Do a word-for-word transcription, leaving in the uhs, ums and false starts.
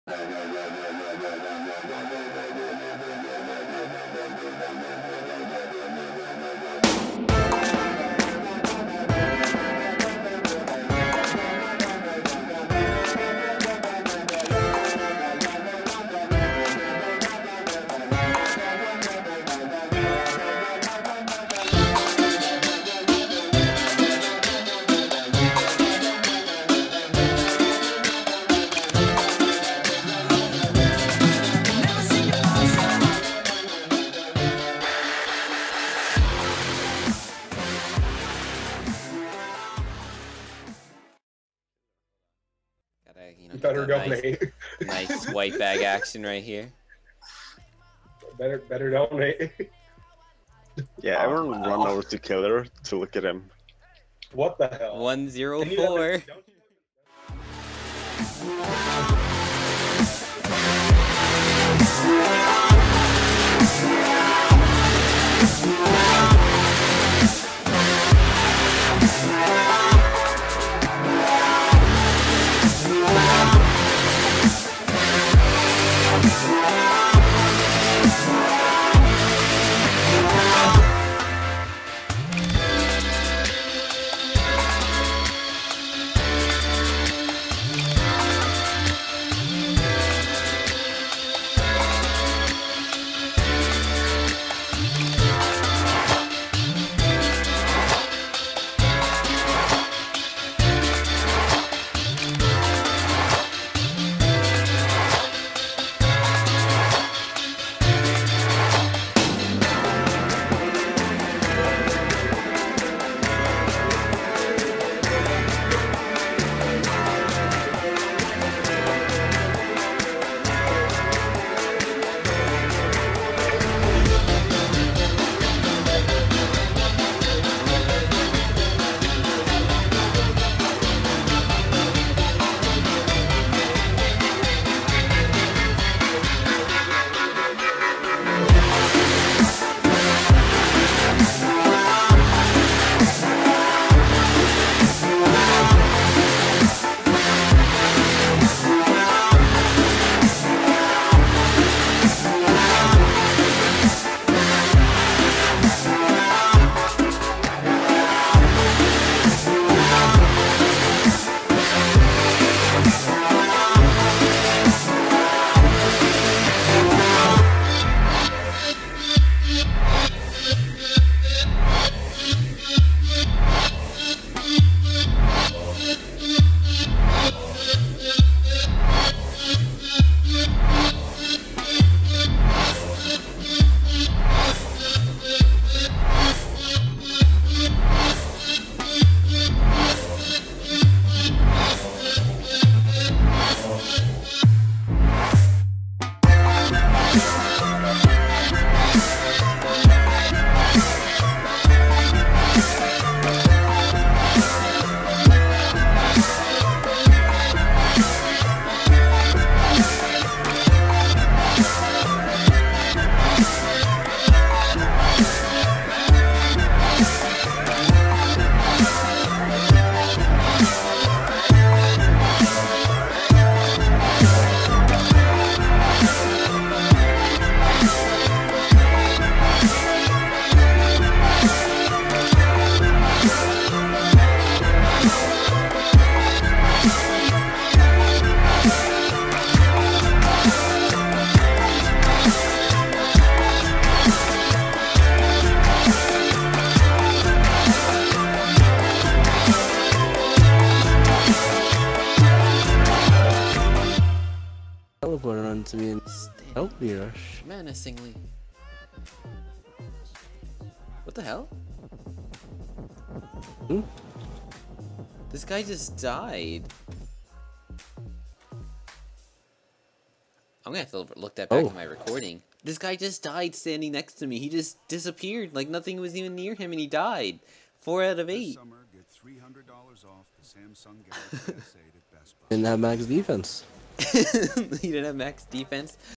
You know, better donate. Nice, nice white bag action right here. Better, better donate. Yeah, everyone run over to Killer to look at him. What the hell? One zero four. Teleported onto me and help me rush. Menacingly. What the hell? Hmm? This guy just died. I'm gonna have to look that back Oh. in my recording. This guy just died standing next to me. He just disappeared like nothing was even near him and he died. Four out of eight. Summer, get three hundred dollars off the Samsung Galaxy S eight at Best Buy. Didn't have max defense. He didn't have max defense.